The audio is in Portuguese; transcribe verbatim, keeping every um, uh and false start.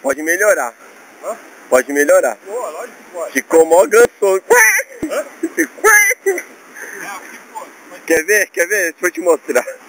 Pode melhorar. Hã? Pode melhorar. Pô, lógico que pode. Ficou mó gansoso. Hã? Quer ver? Quer ver? Deixa eu te mostrar.